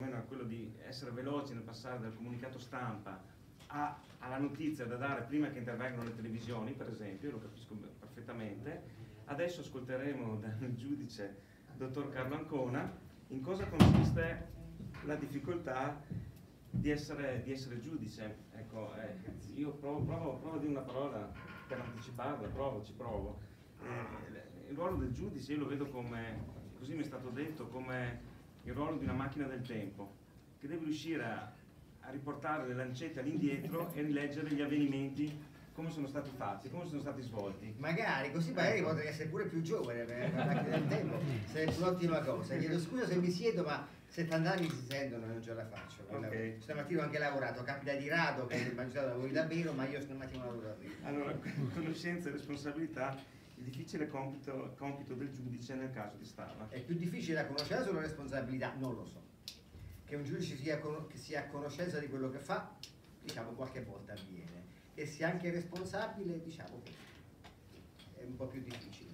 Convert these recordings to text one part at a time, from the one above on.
a quello di essere veloci nel passare dal comunicato stampa alla notizia da dare prima che intervengano le televisioni, per esempio, lo capisco perfettamente. Adesso ascolteremo dal giudice dottor Carlo Ancona in cosa consiste la difficoltà di essere giudice. Ecco, io provo a dire una parola per anticiparla, ci provo. Il ruolo del giudice io lo vedo come, così mi è stato detto, come il ruolo di una macchina del tempo, che deve riuscire a riportare le lancette all'indietro e rileggere gli avvenimenti come sono stati fatti, come sono stati svolti. Magari, così magari potrei essere pure più giovane per la macchina del tempo, sarebbe un'ottima cosa. Chiedo scusa se mi siedo, ma 70 anni si sentono e non ce la faccio. Okay. Stamattina ho anche lavorato, capita di rado che il magistrato lavori davvero, ma io stamattina lavoro davvero. Allora, conoscenza e responsabilità, il difficile compito del giudice nel caso di Stava. È più difficile la conoscenza o la responsabilità? Non lo so. Che un giudice sia a conoscenza di quello che fa, diciamo qualche volta avviene. E sia anche responsabile, diciamo che è un po' più difficile.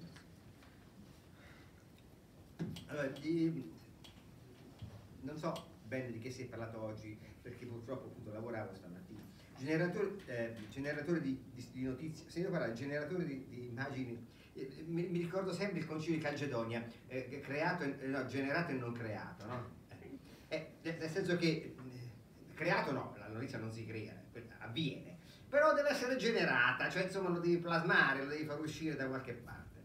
Allora, non so bene di che si è parlato oggi, perché purtroppo appunto lavoravo stamattina. Generatore di notizie, se io parlo di generatore di immagini, mi ricordo sempre il concilio di Calcedonia, generato e non creato, no? Nel senso che creato no, la notizia non si crea, avviene, però deve essere generata, cioè insomma lo devi plasmare, lo devi far uscire da qualche parte.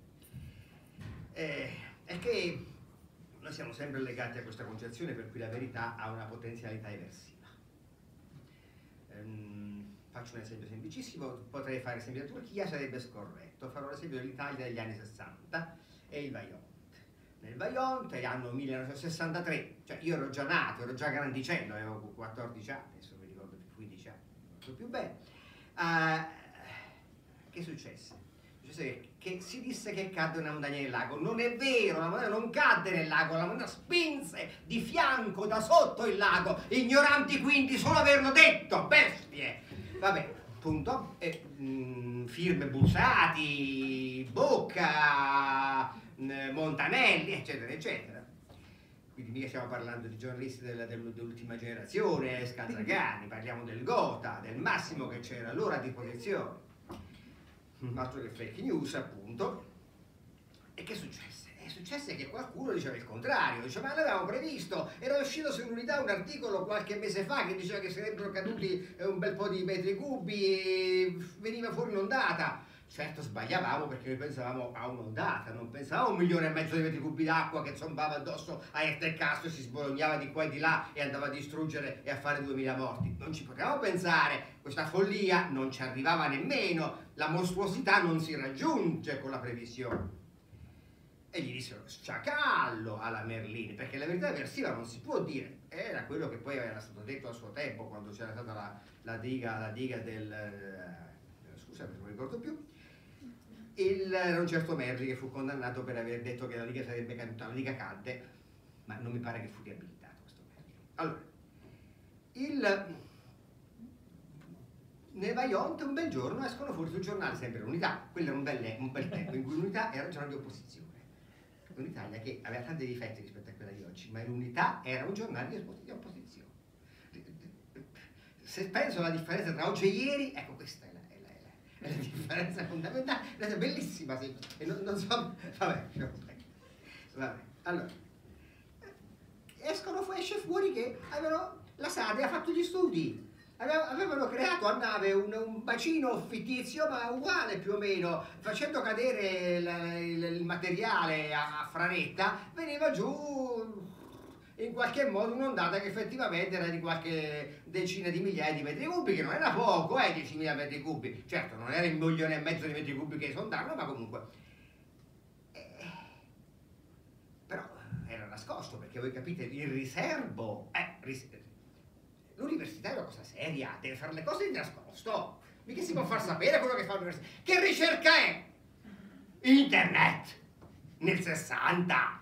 È che noi siamo sempre legati a questa concezione per cui la verità ha una potenzialità eversiva. Faccio un esempio semplicissimo, potrei fare l'esempio della Turchia, sarebbe scorretto, farò l'esempio dell'Italia degli anni 60 e il Vajont. Nel Vajont, anno 1963, cioè io ero già nato, ero già grandicello, avevo 14 anni, adesso mi ricordo più 15 anni, non ricordo più bene. Che successe? Successe che si disse che cadde una montagna nel lago. Non è vero, la montagna non cadde nel lago, la montagna spinse di fianco, da sotto il lago. Ignoranti quindi solo averlo detto, bestie! Vabbè, punto. Firme Bussati, Bocca, Montanelli, eccetera, eccetera. Quindi mica stiamo parlando di giornalisti dell'ultima generazione, Scanzagani, parliamo del Gotha, del massimo che c'era allora a disposizione. Altro che fake news, appunto. E che successe? Successe che qualcuno diceva il contrario, diceva ma l'avevamo previsto, era uscito sull'Unità un articolo qualche mese fa che diceva che sarebbero caduti un bel po' di metri cubi e veniva fuori un'ondata. Certo sbagliavamo perché noi pensavamo a un'ondata, non pensavamo a 1,5 milioni di metri cubi d'acqua che zombava addosso a Ertecastro e si sbolognava di qua e di là e andava a distruggere e a fare 2000 morti. Non ci potevamo pensare, questa follia non ci arrivava nemmeno, la mostruosità non si raggiunge con la previsione. E gli dissero sciacallo alla Merlini, perché la verità eversiva non si può dire, era quello che poi era stato detto a suo tempo quando c'era stata la diga del... scusate, non mi ricordo più. Era un certo Merli che fu condannato per aver detto che la Liga sarebbe caduta. La Liga cadde, ma non mi pare che fu riabilitato questo Merli. Allora, nel Vajont un bel giorno escono fuori sul giornale sempre l'Unità. Quello era un bel tempo in cui l'Unità era un giornale di opposizione. Un'Italia che aveva tanti difetti rispetto a quella di oggi, ma l'Unità era un giornale di opposizione. Se penso alla differenza tra oggi e ieri, ecco questa è la differenza fondamentale, è bellissima, sì. E non so, vabbè, allora, esce fuori che la SADE ha fatto gli studi, avevano creato a nave un bacino fittizio ma uguale più o meno, facendo cadere il materiale a franetta, veniva giù in qualche modo un'ondata che effettivamente era di qualche decina di migliaia di metri cubi, che non era poco, 10.000 metri cubi. Certo, non era 1,5 milioni di metri cubi che esondarono, ma comunque. Però era nascosto, perché voi capite, il riservo l'università è una cosa seria, deve fare le cose di nascosto. Mica si può far sapere quello che fa l'università. Che ricerca è? Internet! Nel 60!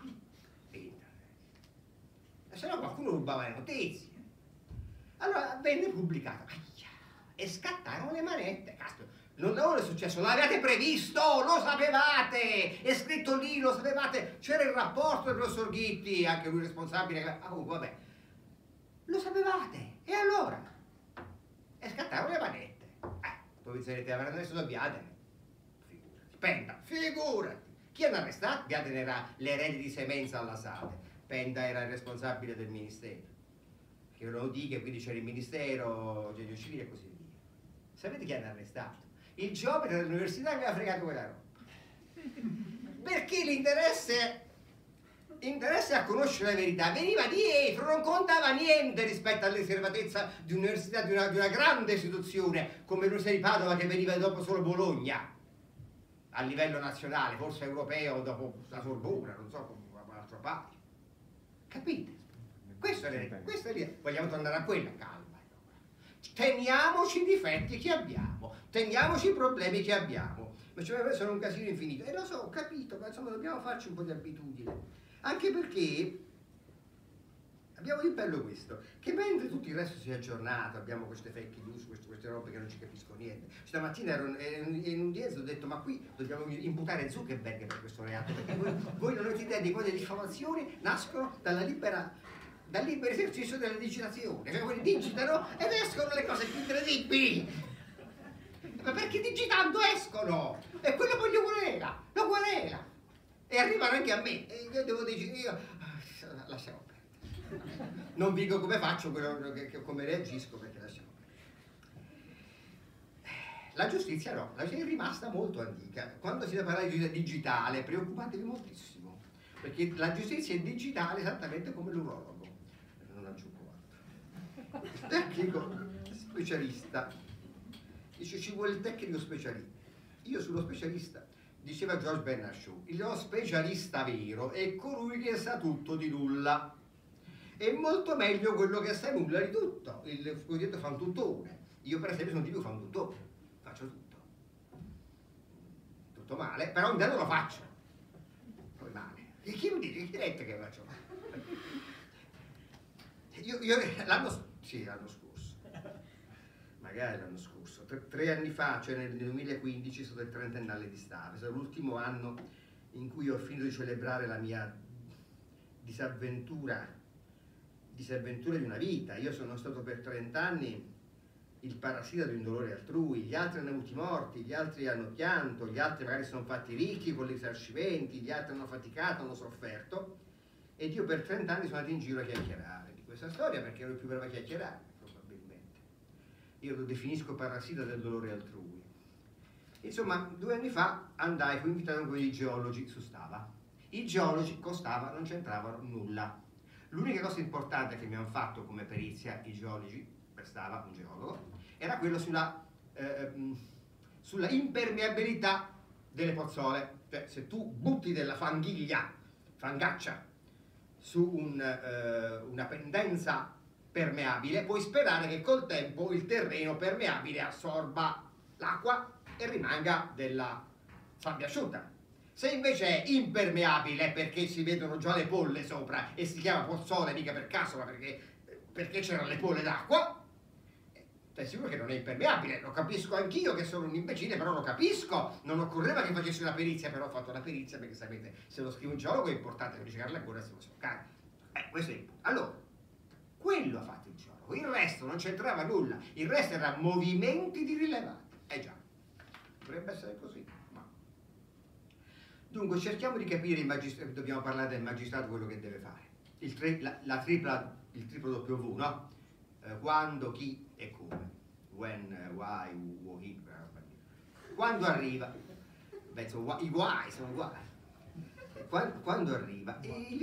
Se no qualcuno rubava le notizie. Allora venne pubblicato e scattarono le manette. Caspita, non è successo, l'avete previsto, lo sapevate, è scritto lì, lo sapevate, c'era il rapporto del professor Ghitti, anche lui responsabile. Comunque vabbè, fate? E allora? E scattavano le manette. Poi penserete, avranno messo Biadene. Figurati. Penda, figurati. Chi hanno arrestato? Biadene era l'erede di Semenza alla Sade. Penda era il responsabile del ministero. Che lo dica, quindi c'era il ministero, genio civile e così via. Sapete chi hanno arrestato? Il geometra dell'università che aveva fregato quella roba. Perché l'interesse a conoscere la verità veniva dietro, non contava niente rispetto alla riservatezza di un'università, di una grande istituzione come l'Università di Padova, che veniva dopo solo Bologna a livello nazionale, forse europeo dopo la Sorbona, non so, come un altro paio. Capite? Questo è lì. Vogliamo tornare a quella calma. Teniamoci i difetti che abbiamo, teniamoci i problemi che abbiamo. Ma cioè, sono un casino infinito. E lo so, ho capito, ma insomma dobbiamo farci un po' di abitudine. Anche perché abbiamo di bello questo, che mentre tutto il resto si è aggiornato, abbiamo queste fake news, queste robe che non ci capisco niente. Stamattina ero in un'udienza, ho detto, ma qui dobbiamo imputare Zuckerberg per questo reato, perché voi non avete idea di quelle diffamazioni nascono dal libero esercizio della digitazione. Cioè, quelli digitano ed escono le cose più incredibili. Ma perché digitando escono? E quello poi lo querela. E arrivano anche a me. E io devo dire, lasciamo perdere. Non dico come faccio, come reagisco, perché lasciamo perdere. La giustizia no, la giustizia è rimasta molto antica. Quando si parla di giustizia digitale, preoccupatevi moltissimo. Perché la giustizia è digitale esattamente come l'urologo. Non aggiungo altro. Il tecnico specialista. Dice, ci vuole il tecnico specialista. Io sullo specialista, diceva George Bernard Shaw, lo specialista vero è colui che sa tutto di nulla. È molto meglio quello che sa nulla di tutto, il cosiddetto fantuttone. Io per esempio sono un tipo fantuttone, faccio tutto. Tutto male, però ogni tanto lo faccio. Poi male. E chi mi dice? Chi dirette che faccio male? Io l'anno scorso, magari l'anno scorso, 3 anni fa, cioè nel 2015, è stato il 30ennale di Stave, è stato l'ultimo anno in cui ho finito di celebrare la mia disavventura di una vita. Io sono stato per 30 anni il parassita di un dolore altrui, gli altri hanno avuto morti, gli altri hanno pianto, gli altri magari sono fatti ricchi con gli risarcimenti, gli altri hanno faticato, hanno sofferto, ed io per 30 anni sono andato in giro a chiacchierare di questa storia perché ero il più bravo a chiacchierare, probabilmente. Io lo definisco parassita del dolore altrui. Insomma, 2 anni fa fui invitato con i geologi su Stava. I geologi con Stava non c'entravano nulla. L'unica cosa importante che mi hanno fatto come perizia i geologi, per Stava, un geologo, era quello sulla impermeabilità delle pozzole. Cioè, se tu butti della fangaccia su una pendenza permeabile, puoi sperare che col tempo il terreno permeabile assorba l'acqua e rimanga della sabbia asciutta. Se invece è impermeabile perché si vedono già le polle sopra e si chiama pozzole mica per caso, ma perché c'erano le polle d'acqua, è sicuro che non è impermeabile. Lo capisco anch'io che sono un imbecille, però lo capisco. Non occorreva che facessi una perizia, però ho fatto la perizia perché sapete, se lo scrive un geologo è importante verificarla ancora se lo so. Questo è il punto. Allora, quello ha fatto il geologo, il resto non c'entrava nulla, il resto era movimenti di rilevante. Già, dovrebbe essere così. Ma. Dunque, cerchiamo di capire dobbiamo parlare del magistrato, quello che deve fare. Il triplo W, no? Quando, chi e come. When, why, who, he. Quando arriva, i guai sono uguali. Quando arriva,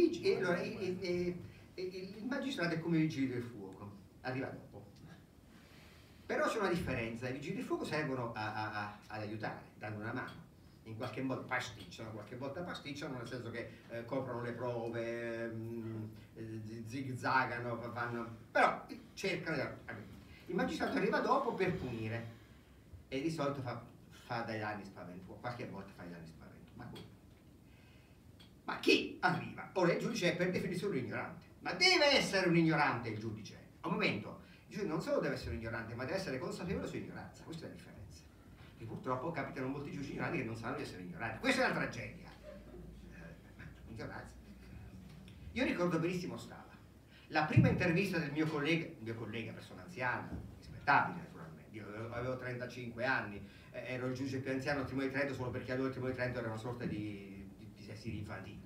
il magistrato è come i vigili del fuoco, arriva dopo. Però c'è una differenza, i vigili del fuoco servono ad aiutare, danno una mano. In qualche modo qualche volta pasticciano, nel senso che coprono le prove, zigzagano, però cercano. Il magistrato arriva dopo per punire e di solito fa dei danni spaventosi, qualche volta fa dei danni spaventosi. Ma chi arriva? Ora il giudice è per definizione un ignorante, ma deve essere un ignorante il giudice. A un momento, il giudice non solo deve essere un ignorante, ma deve essere consapevole della sua ignoranza, questa è la differenza. E purtroppo capitano molti giudici ignoranti che non sanno di essere ignoranti. Questa è la tragedia. Ignoranza. Io ricordo benissimo Stava. La prima intervista del mio collega, persona anziana, rispettabile naturalmente, io avevo 35 anni, ero il giudice più anziano al Tribunale di Trento solo perché allora il Tribunale di Trento era una sorta di esercizio infantile.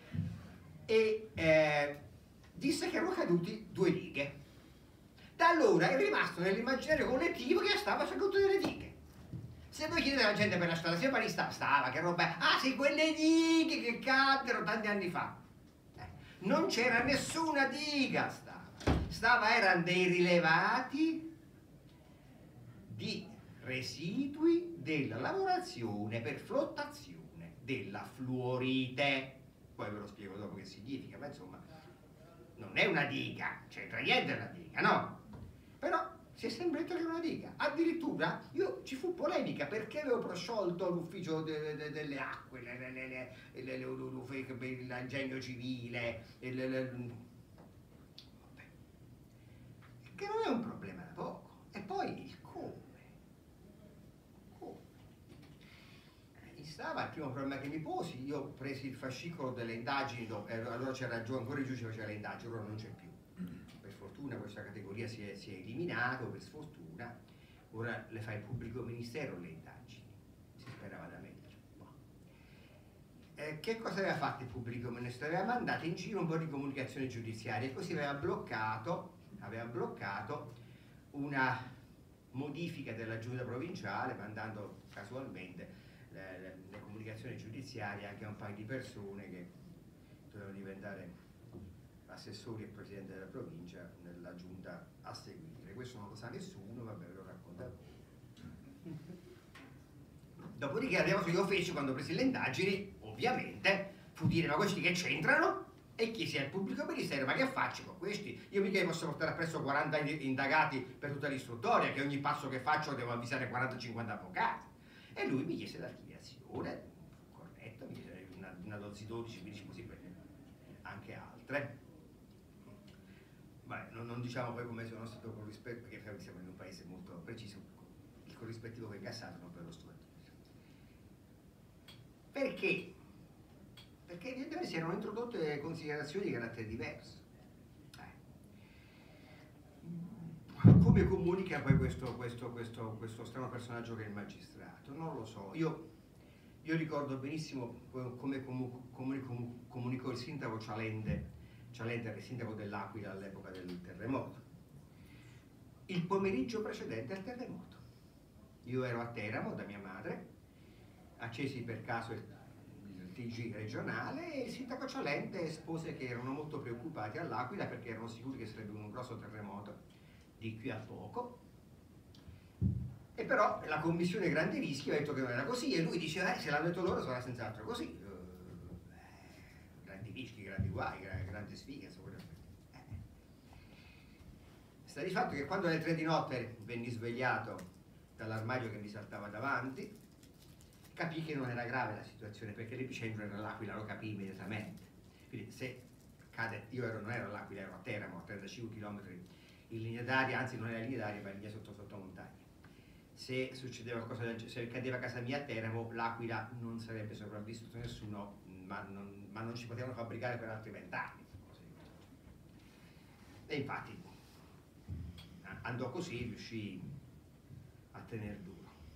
E disse che erano caduti 2 dighe. Da allora è rimasto nell'immaginario collettivo che stava caduto delle dighe. Se voi chiedete alla gente per la strada, se pari stava, che roba è? Ah sì, quelle dighe che caddero tanti anni fa. Non c'era nessuna diga, erano dei rilevati di residui della lavorazione per flottazione della fluorite. Poi ve lo spiego dopo che significa, ma insomma non è una diga, c'entra niente la diga, no? Però si è sempre detto che era una diga. Addirittura ci fu polemica perché avevo prosciolto l'ufficio delle acque, l'ingegno civile, che non è un problema da poco. E poi il come. Stava il primo problema che mi posi, io presi il fascicolo delle indagini, allora c'era giù ancora il giudice che faceva le indagini, ora non c'è più. Per fortuna questa categoria si è eliminato, per sfortuna, ora le fa il pubblico ministero le indagini, si sperava da meglio. Che cosa aveva fatto il pubblico ministero? Aveva mandato in giro un po' di comunicazioni giudiziarie e così aveva bloccato una modifica della giunta provinciale, mandando casualmente le comunicazioni giudiziarie anche a un paio di persone che dovevano diventare assessori e presidente della provincia nella giunta a seguire. Questo non lo sa nessuno, vabbè, ve lo racconto a voi. Dopodiché io feci, quando presi le indagini, ovviamente, fu dire: ma questi che c'entrano? E chiesi al pubblico ministero: ma che faccio con questi? Io mica posso portare appresso 40 indagati per tutta l'istruttoria, che ogni passo che faccio devo avvisare 40-50 avvocati. E lui mi chiese l'archiviazione, corretto, mi chiese una 12, così per anche altre. Beh, non diciamo poi come sono stato corrispettivo, perché siamo in un paese molto preciso, il corrispettivo che è incassato non per lo studio. Perché? Perché evidentemente si erano introdotte considerazioni di carattere diverso. Come comunica poi questo strano personaggio che è il magistrato? Non lo so. Io ricordo benissimo come comunicò il sindaco Cialente, era il sindaco dell'Aquila all'epoca del terremoto. Il pomeriggio precedente al terremoto. Io ero a Teramo da mia madre, accesi per caso il TG regionale e il sindaco Cialente espose che erano molto preoccupati all'Aquila perché erano sicuri che sarebbe un grosso terremoto di qui a poco, e però la commissione grandi rischi ha detto che non era così e lui dice: se l'hanno detto loro sarà senz'altro così. Grandi rischi, grandi guai, grandi sfighe, insomma. Sta di fatto che quando alle 3 di notte venni svegliato dall'armadio che mi saltava davanti, capii che non era grave la situazione, perché l'epicentro era l'Aquila, lo capii immediatamente. Quindi se cade, non ero all'Aquila, ero a Teramo, a 35 km in linea d'aria, anzi non era linea d'aria, ma in linea sotto montagna. Se succedeva qualcosa, se cadeva a casa mia a Teramo, l'Aquila non sarebbe sopravvissuto nessuno, ma non ci potevano fabbricare per altri 20 anni. E infatti andò così, riuscì a tener duro.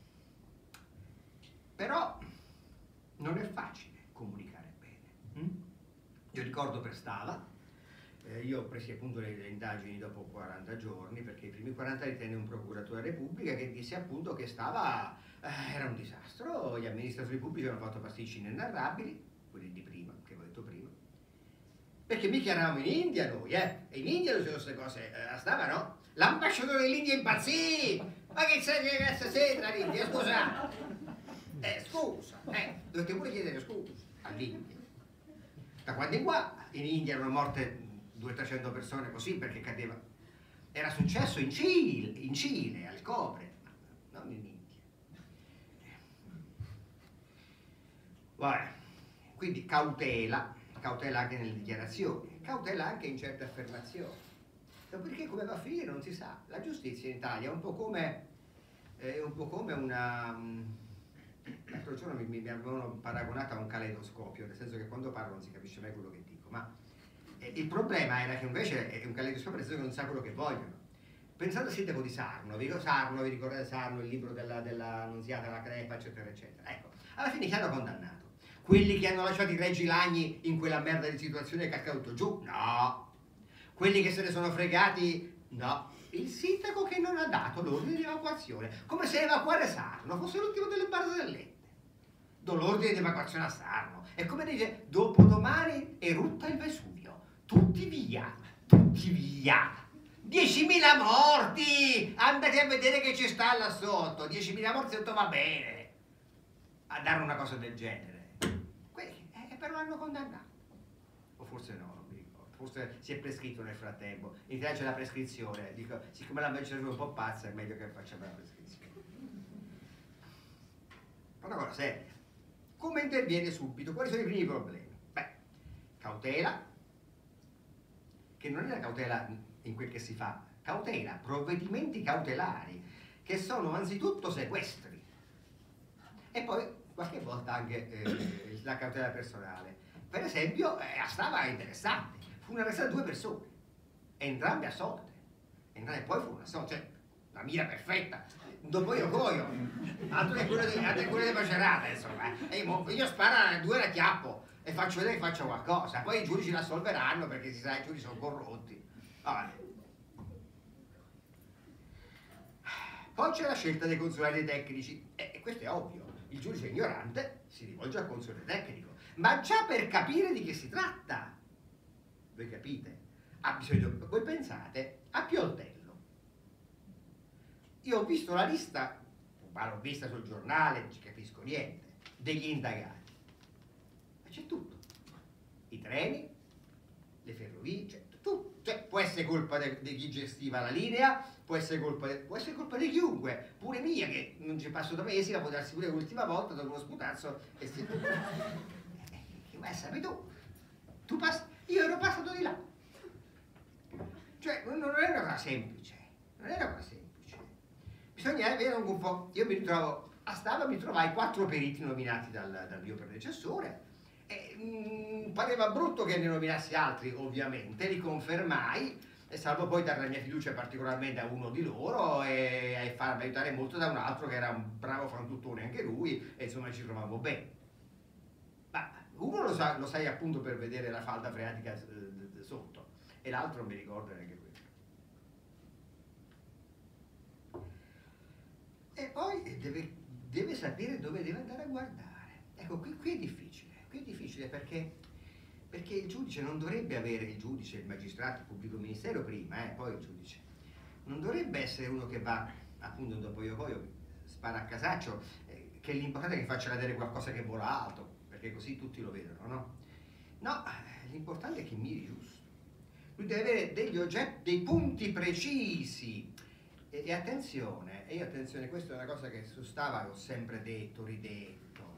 Però non è facile comunicare bene. Io ricordo per Stava, io presi appunto le indagini dopo 40 giorni, perché i primi 40 li tenne un procuratore della Repubblica che disse appunto che Stava era un disastro, gli amministratori pubblici hanno fatto pasticci inenarrabili, quelli di prima, che avevo detto prima, perché mica eravamo in India noi, e in India non c'erano queste cose, a Stava no? L'ambasciatore dell'India impazzì! Ma che cazzo c'entra l'India, scusa? Scusa, dovete pure chiedere scusa all'India. Da quando in qua in India erano morte 200-300 persone così perché cadeva. Era successo in Cile, al Cobre, non in India. Vabbè. Quindi cautela anche nelle dichiarazioni, cautela anche in certe affermazioni. Dopodiché come va a finire non si sa. La giustizia in Italia è un po' come una... L'altro giorno mi avevano paragonato a un caleidoscopio, nel senso che quando parlo non si capisce mai quello che dico, ma Il problema era che invece è un caleidoscopio che non sa quello che vogliono. Pensate al sindaco di Sarno, vi ricordate Sarno, il libro della Annunziata, la crepa, eccetera, eccetera. Ecco, alla fine chi hanno condannato? Quelli che hanno lasciato i Reggi Lagni in quella merda di situazione che è caduto giù? No. Quelli che se ne sono fregati? No. Il sindaco che non ha dato l'ordine di evacuazione, come se evacuare Sarno fosse l'ultimo delle barzellette. Do l'ordine di evacuazione a Sarno. È come dice, dopodomani erutta il Vesuvio. Tutti via, tutti via. 10.000 morti! Andate a vedere che ci sta là sotto. 10.000 morti, tutto va bene. A dare una cosa del genere. Però l'hanno condannato. O forse no, non mi ricordo. Forse si è prescritto nel frattempo. In Italia c'è la prescrizione. Dico, siccome la legge è un po' pazza, è meglio che facciamo la prescrizione. Ma una cosa seria. Come interviene subito? Quali sono i primi problemi? Beh, cautela, che non è la cautela in quel che si fa, cautela, provvedimenti cautelari, che sono anzitutto sequestri. E poi qualche volta anche la cautela personale. Per esempio, a Stava è interessante, furono arrestate 2 persone, entrambe assolte, e poi furono assolte, cioè la mira perfetta, dopo io coio, altro che quello di Macerata, insomma. Io sparo 2 a chiappo e faccio vedere che faccio qualcosa, poi i giudici la assolveranno perché si sa, i giudici sono corrotti. Vabbè. Poi c'è la scelta dei consulenti tecnici, e questo è ovvio. Il giudice ignorante si rivolge al consulente tecnico, ma già per capire di che si tratta. Voi capite? Ha bisogno, voi pensate a Pioltello. Io ho visto la lista, ma l'ho vista sul giornale, non ci capisco niente, degli indagati. Ma c'è tutto. I treni, le ferrovie, c'è tutto. Cioè, può essere colpa di chi gestiva la linea, può essere colpa di chiunque, pure mia che non ci passo da mesi, la può darsi pure l'ultima volta dopo uno sputazzo e si... Che vuoi sapere tu passi, io ero passato di là. Cioè, non è una cosa semplice, non è una cosa semplice. Bisogna avere un po'... Io mi ritrovo, a Stava mi trovai 4 periti nominati dal mio predecessore. Pareva brutto che ne nominassi altri, ovviamente, li confermai, e salvo poi dare la mia fiducia particolarmente a uno di loro e farmi aiutare molto da un altro che era un bravo frantuttone anche lui, e insomma ci trovavo bene. Ma uno lo sai appunto per vedere la falda freatica sotto, e l'altro non mi ricordo neanche quello. E poi deve sapere dove deve andare a guardare. Ecco, qui è difficile. Qui è difficile perché il giudice non dovrebbe avere, il giudice, il magistrato, il pubblico ministero prima, poi il giudice, non dovrebbe essere uno che va appunto dopo io spara a casaccio, che l'importante è che faccia vedere qualcosa che vola alto, perché così tutti lo vedono, no? No, l'importante è che miri giusto. Lui deve avere degli oggetti, dei punti precisi. E attenzione, attenzione, questa è una cosa che su Stava ho sempre detto, ridetto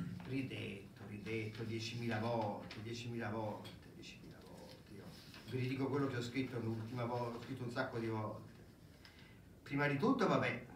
10.000 volte, 10.000 volte. Io vi ridico quello che ho scritto l'ultima volta, ho scritto un sacco di volte. Prima di tutto, vabbè,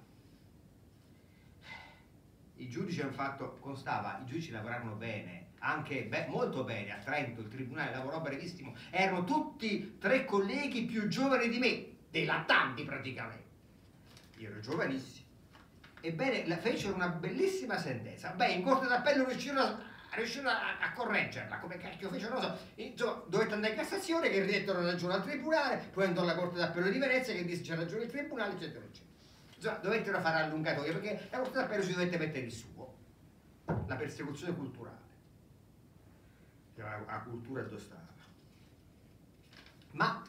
i giudici hanno fatto, constava, i giudici lavorarono bene, anche molto bene, a Trento il tribunale lavorò brevissimo, erano tutti 3 colleghi più giovani di me, dei lattanti praticamente. Io ero giovanissimo. Ebbene, fecero una bellissima sentenza. Beh, in corte d'appello riuscirono a correggerla, come cacchio fecero, non so. Insomma, dovette andare in Cassazione, che ridettero ragione al tribunale, poi andò alla corte d'appello di Venezia, che disse c'è ragione il tribunale, eccetera, eccetera. Insomma, dovettero fare allungatoria, perché la corte d'appello si dovette mettere il suo. La persecuzione culturale. La cultura d'ostava. Ma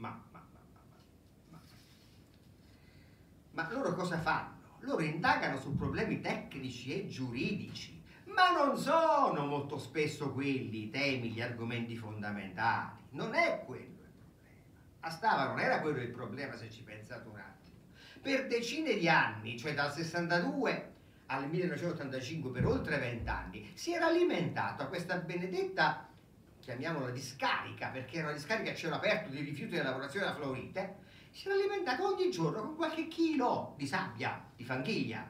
loro cosa fanno? Loro indagano su problemi tecnici e giuridici, ma non sono molto spesso quelli i temi, gli argomenti fondamentali. Non è quello il problema. A Stava non era quello il problema, se ci pensate un attimo. Per decine di anni, cioè dal 62 al 1985, per oltre 20 anni, si era alimentato a questa benedetta, chiamiamola discarica, perché era una discarica a cielo aperto di rifiuti della lavorazione della fluorite, si era alimentato ogni giorno con qualche chilo di sabbia, di fanghiglia.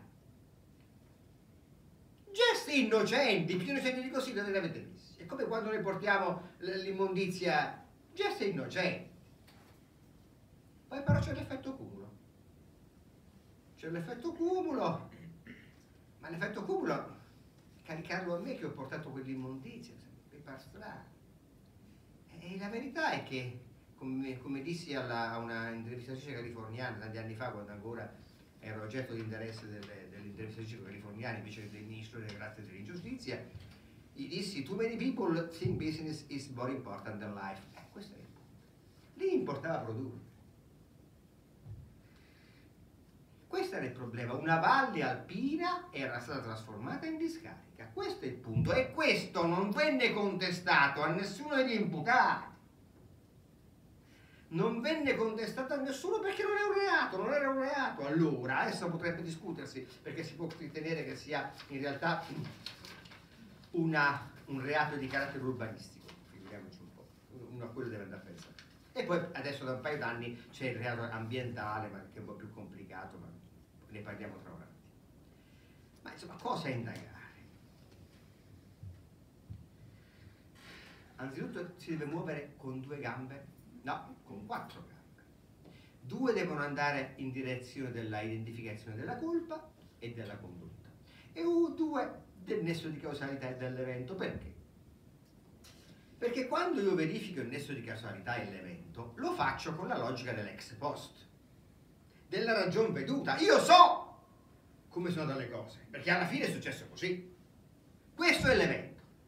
Gesti innocenti, più innocenti di così non li avete visti. È come quando noi portiamo l'immondizia gesti innocenti. Poi però c'è l'effetto cumulo. C'è l'effetto cumulo, ma l'effetto cumulo, caricarlo a me che ho portato quell'immondizia, mi pare strano. E la verità è che, come dissi a una intervistatrice californiana tanti anni fa, quando ancora ero oggetto di interesse delle intervistatrici californiane invece del ministro delle grazie e dell'ingiustizia, gli dissi: too many people think business is more important than life. Questo è il punto. Lì importava produrre. Questo era il problema. Una valle alpina era stata trasformata in discarica. Questo è il punto. E questo non venne contestato a nessuno degli imputati. Non venne contestato a nessuno perché non è un reato, non era un reato. Allora, adesso potrebbe discutersi, perché si può ritenere che sia in realtà un reato di carattere urbanistico. Figuriamoci un po'. Uno a quello deve andare a pensare. E poi adesso da un paio d'anni c'è il reato ambientale, ma che è un po' più complicato, ma ne parliamo tra un attimo. Ma insomma, cosa indagare? Anzitutto si deve muovere con 2 gambe, no, con 4 gambe. 2 devono andare in direzione della identificazione della colpa e della condotta, e 2 del nesso di causalità e dell'evento. Perché? Perché quando io verifico il nesso di causalità e l'evento, lo faccio con la logica dell'ex post, della ragion veduta. Io so come sono dalle cose, perché alla fine è successo così. Questo è l'evento.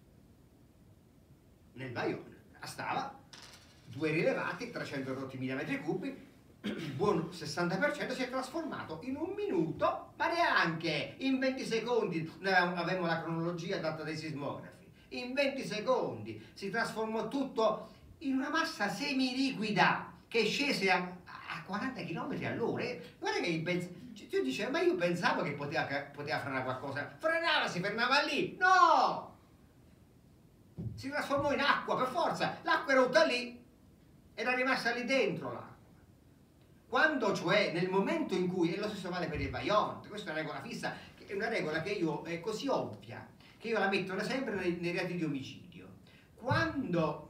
Nel Vajont stava 2 rilevati, 300.000 metri cubi, il buon 60% si è trasformato in 1 minuto, ma neanche in 20 secondi. Noi avevamo la cronologia data dai sismografi. In 20 secondi si trasformò tutto in una massa semiliquida che scese a 40 km all'ora. Guarda che tu dici, ma io pensavo che poteva frenare qualcosa. Frenava, si fermava lì. No! Si trasformò in acqua, per forza. L'acqua era tutta lì, era rimasta lì dentro l'acqua. Quando, cioè, nel momento in cui, e lo stesso vale per il Vajont, questa è una regola fissa, è una regola che io è così ovvia, che io la metto sempre nei reati di omicidio. Quando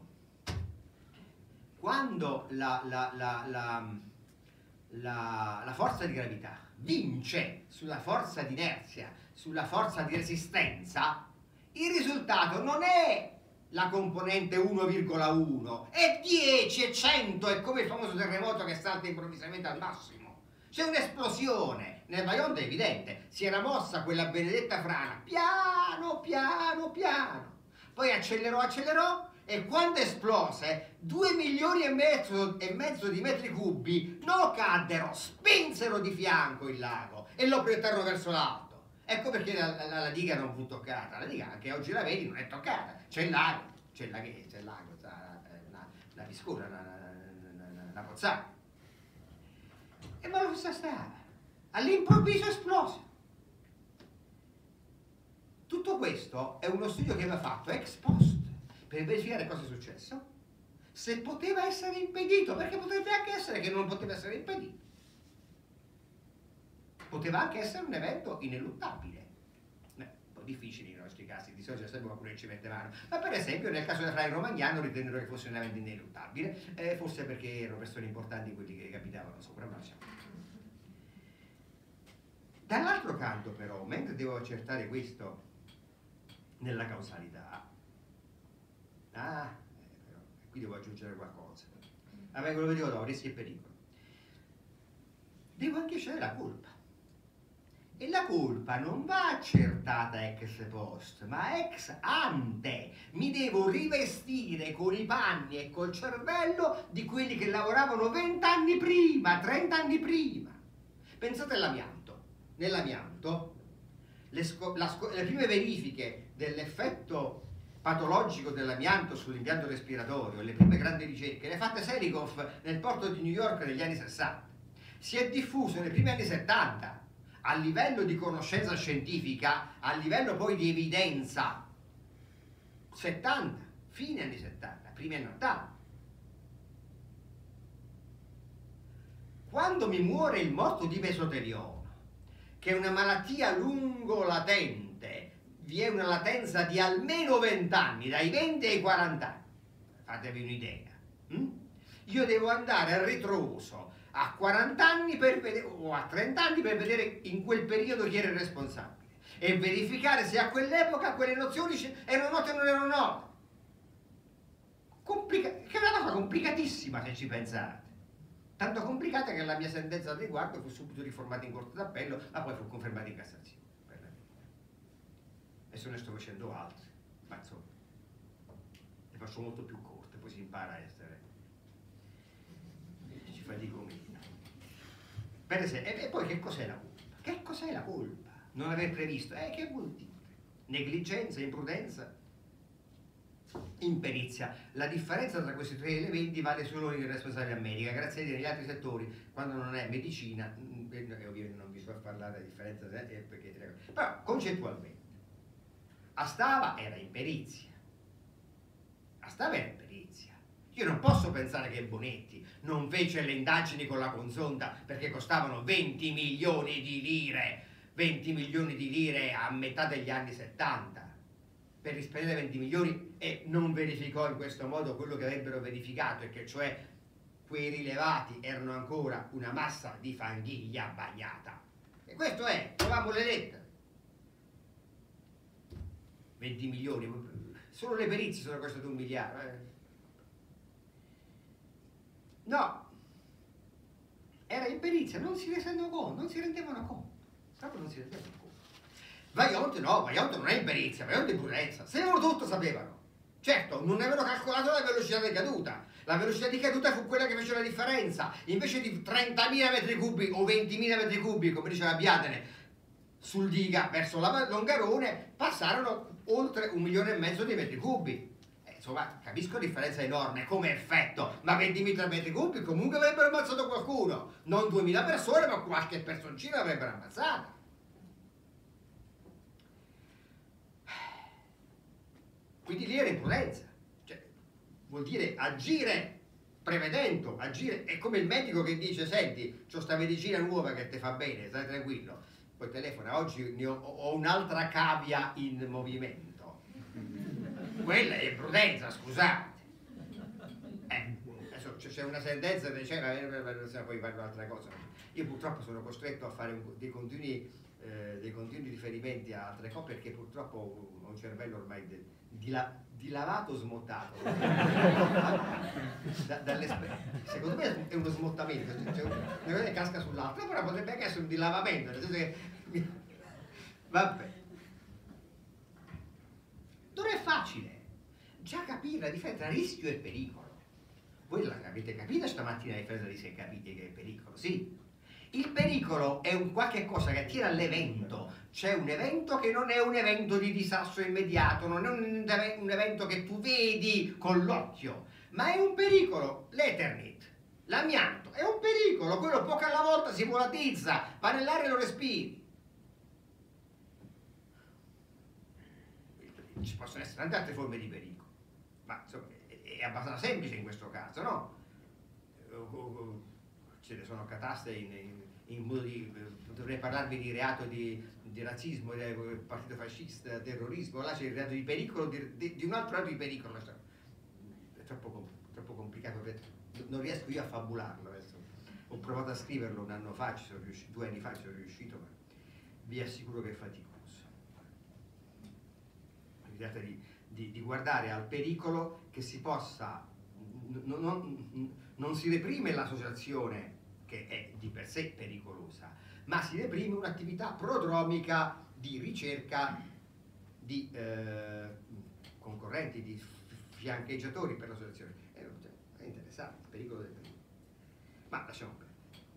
la forza di gravità vince sulla forza di inerzia, sulla forza di resistenza, il risultato non è la componente 1,1, è 10, è 100, è come il famoso terremoto che salta improvvisamente al massimo. C'è un'esplosione. Nel Vajont è evidente, si era mossa quella benedetta frana, piano, piano, piano. Poi accelerò, e quando esplose, 2,5 milioni di metri cubi non caddero, spinsero di fianco il lago e lo proiettarono verso l'alto. Ecco perché la diga non fu toccata. La diga, anche oggi la vedi, non è toccata. C'è il lago, la piscina, la pozzanghera. E ma lo stava. All'improvviso esplose. Tutto questo è uno studio che va fatto ex post per verificare cosa è successo, se poteva essere impedito, perché potrebbe anche essere che non poteva essere impedito. Poteva anche essere un evento ineluttabile. Un po' difficile nei nostri casi, di solito c'è sempre qualcuno che ci mette mano, ma per esempio nel caso del Fray Romagnano ritennero che fosse un evento ineluttabile, forse perché erano persone importanti quelli che capitavano sopra, ma lasciamo. Dall'altro canto però, mentre devo accertare questo nella causalità, però qui devo aggiungere qualcosa. Vabbè, quello che dico dopo, rischi e pericolo. Devo anche scegliere la colpa. E la colpa non va accertata ex post, ma ex ante. Mi devo rivestire con i panni e col cervello di quelli che lavoravano 20 anni prima, 30 anni prima. Pensate all'amianto. Nell'amianto, le prime verifiche dell'effetto patologico dell'amianto sull'impianto respiratorio, le prime grandi ricerche, le ha fatte Serikov nel porto di New York negli anni 60. Si è diffuso nei primi anni 70 a livello di conoscenza scientifica, a livello poi di evidenza 70, fine anni 70, primi anni 80. Quando mi muore il morto di mesotelioma, che è una malattia lungo latente, vi è una latenza di almeno 20 anni, dai 20 ai 40 anni, fatevi un'idea. Io devo andare a ritroso a 40 anni per vedere, o a 30 anni per vedere in quel periodo chi era il responsabile e verificare se a quell'epoca quelle nozioni erano note o non erano note. Che è una cosa complicatissima se ci pensate. Tanto complicata che la mia sentenza al riguardo fu subito riformata in Corte d'Appello, ma poi fu confermata in Cassazione. Per la verità. Adesso ne sto facendo altre, ma insomma, le faccio molto più corte, poi si impara a essere. Ci fatico meno. Per esempio, e poi che cos'è la colpa? Che cos'è la colpa? Non aver previsto? Che vuol dire? Negligenza, imprudenza, imperizia. La differenza tra questi tre elementi vale solo in responsabilità medica, grazie a Dio negli altri settori, quando non è medicina, ovviamente non vi so parlare della differenza, perché, però concettualmente, Astava era imperizia. Astava era imperizia. Io non posso pensare che Bonetti non fece le indagini con la Consonda perché costavano 20 milioni di lire, 20 milioni di lire a metà degli anni 70. Per rispedire 20 milioni e non verificò in questo modo quello che avrebbero verificato, e che cioè quei rilevati erano ancora una massa di fanghiglia bagnata. E questo è, troviamo le lettere. 20 milioni, solo le perizie sono costate 1 miliardo. No, era imperizia, non si rendevano conto, proprio non si rendevano conto. Vaionte no, Vaionte non è imperizia, Vaionte è prudenza. Sapevano tutto, sapevano. Certo, non avevano calcolato la velocità di caduta. La velocità di caduta fu quella che fece la differenza. Invece di 30.000 metri cubi o 20.000 metri cubi, come diceva Biadene, sul diga verso la Longarone, passarono oltre 1,5 milioni di metri cubi. Insomma, capisco la differenza enorme come effetto, ma 20.000 metri cubi comunque avrebbero ammazzato qualcuno. Non 2.000 persone, ma qualche personcina avrebbero ammazzato. Quindi lì era imprudenza, cioè, vuol dire agire prevedendo, agire, è come il medico che dice: senti, c'ho sta medicina nuova che ti fa bene, stai tranquillo, poi telefona, oggi ne ho un'altra cavia in movimento. Quella è imprudenza, scusate. Adesso c'è una sentenza che c'è, poi fare un'altra cosa. Io purtroppo sono costretto a fare dei continui riferimenti a altre cose, perché purtroppo ho un cervello ormai dilavato, smottato. Secondo me è uno smottamento, cioè una cosa che casca sull'altra, però potrebbe anche essere un dilavamento, nel senso che vabbè. Non è facile già capire la differenza tra rischio e pericolo. Voi l'avete capita stamattina la differenza di se capite che è pericolo? Sì. Il pericolo è un qualche cosa che attiene all'evento. C'è un evento che non è un evento di disastro immediato, non è un evento che tu vedi con l'occhio, ma è un pericolo. L'Eternit, l'amianto, è un pericolo, quello poco alla volta si volatilizza, va nell'aria e lo respiri. Ci possono essere tante altre forme di pericolo, ma insomma è abbastanza semplice in questo caso, no? Ce ne sono cataste in modo di... dovrei parlarvi di reato di razzismo, partito fascista, terrorismo. Là c'è il reato di pericolo, di un altro reato di pericolo. È troppo complicato, non riesco io a fabularlo adesso. Ho provato a scriverlo un anno fa, 2 anni fa ci sono riuscito, ma vi assicuro che è faticoso. Si tratta di guardare al pericolo, che si possa... non si reprime l'associazione, che è di per sé pericolosa, ma si reprime un'attività prodromica di ricerca di concorrenti, di fiancheggiatori per l'associazione. È interessante, il pericolo del pericolo. Ma lasciamo perdere.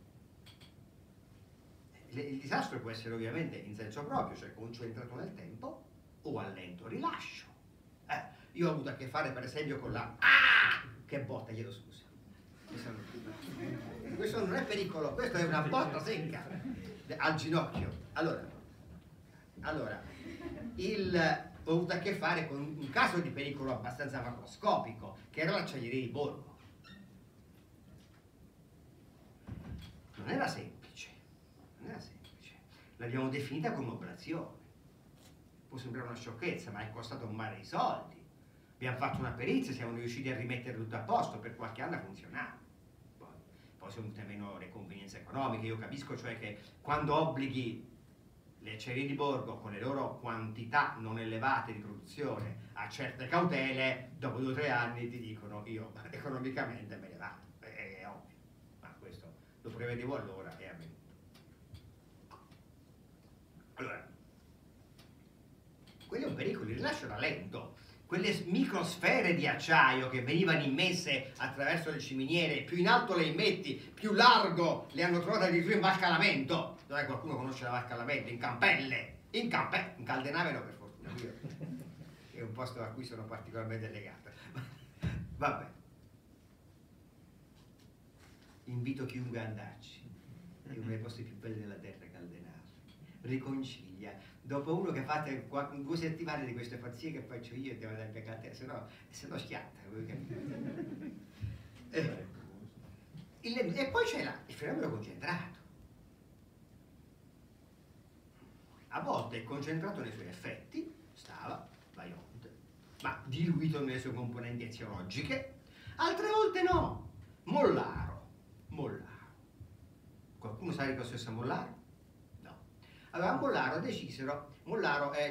Il disastro può essere ovviamente in senso proprio, cioè concentrato nel tempo, o a lento rilascio. Io ho avuto a che fare per esempio con la... che botta, chiedo scusa. Questo non è pericolo, questo è una botta secca al ginocchio. Allora ho avuto a che fare con un caso di pericolo abbastanza macroscopico, che era l'acciaieria di Borgo. Non era semplice, l'abbiamo definita come oblazione. Può sembrare una sciocchezza, ma è costato un mare di soldi. Abbiamo fatto una perizia, siamo riusciti a rimettere tutto a posto, per qualche anno ha funzionato. Poi sono venute meno le convenienze economiche, io capisco cioè che quando obblighi le acciaierie di Borgo con le loro quantità non elevate di produzione a certe cautele, dopo 2 o 3 anni ti dicono io economicamente me ne vado, è ovvio, ma questo lo prevedevo allora e è avvenuto. Allora, quello è un pericolo, il rilascio era lento. Quelle microsfere di acciaio che venivano immesse attraverso le ciminiere, più in alto le immetti, più largo le hanno trovate addirittura in Val Calamento. Dove qualcuno conosce la Val Calamento? In Campelle, in Caldenave no, per fortuna, io, è un posto a cui sono particolarmente legato. Vabbè. Invito chiunque ad andarci, è uno dei posti più belli della terra, Caldenave. Riconcilia. Dopo uno che fate 2 settimane di queste pazzie che faccio io, devo andare a casa, se no schiatta. E poi c'è il fenomeno concentrato. A volte il concentrato nei suoi effetti stava Vajont, ma diluito nelle sue componenti eziologiche, altre volte no. Mollaro. Qualcuno sa di cosa sia Mollaro? Allora, a Mollaro decisero, Mollaro è